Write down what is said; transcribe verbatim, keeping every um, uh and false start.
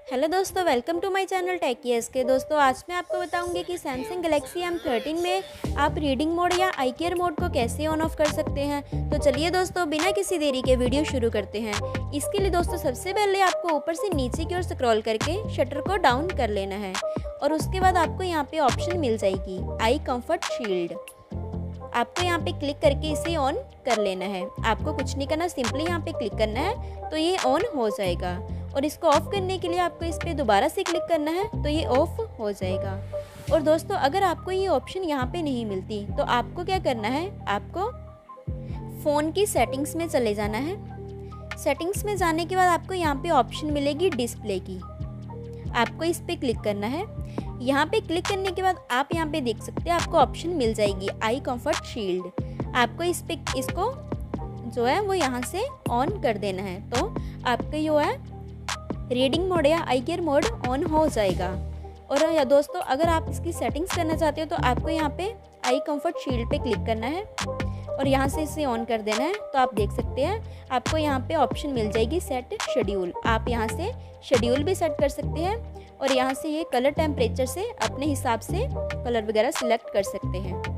Hello दोस्तों, welcome to my channel टेकियस के। दोस्तों आज मैं आपको बताऊंगी कि सैमसंग गैलेक्सी एम थर्टीन में आप रीडिंग मोड या आई केयर मोड को कैसे ऑन ऑफ कर सकते हैं। तो चलिए दोस्तों, बिना किसी देरी के वीडियो शुरू करते हैं। इसके लिए दोस्तों सबसे पहले आपको ऊपर से नीचे की ओर स्क्रॉल करके शटर को डाउन कर लेना है और उसके बाद आपको यहाँ पे ऑप्शन मिल जाएगी आई कंफर्ट शील्ड। आपको यहाँ पे क्लिक करके इसे ऑन कर लेना है। आपको कुछ नहीं करना, सिंपली यहाँ पे क्लिक करना है तो ये ऑन हो जाएगा। और इसको ऑफ़ करने के लिए आपको इस पर दोबारा से क्लिक करना है तो ये ऑफ़ हो जाएगा। और दोस्तों अगर आपको ये ऑप्शन यहाँ पे नहीं मिलती तो आपको क्या करना है, आपको फ़ोन की सेटिंग्स में चले जाना है। सेटिंग्स में जाने के बाद आपको यहाँ पे ऑप्शन मिलेगी डिस्प्ले की, आपको इस पर क्लिक करना है। यहाँ पे क्लिक करने के बाद आप यहाँ पे देख सकते हैं आपको ऑप्शन मिल जाएगी आई कंफर्ट शील्ड। आपको इस पे इसको जो है वो यहाँ से ऑन कर देना है तो आपका जो है रीडिंग मोड या आई केयर मोड ऑन हो जाएगा। और या दोस्तों अगर आप इसकी सेटिंग्स करना चाहते हो तो आपको यहाँ पे आई कंफर्ट शील्ड पे क्लिक करना है और यहाँ से इसे ऑन कर देना है। तो आप देख सकते हैं आपको यहाँ पे ऑप्शन मिल जाएगी सेट शेड्यूल। आप यहाँ से शेड्यूल भी सेट कर सकते हैं और यहाँ से ये कलर टेम्परेचर से अपने हिसाब से कलर वगैरह सिलेक्ट कर सकते हैं।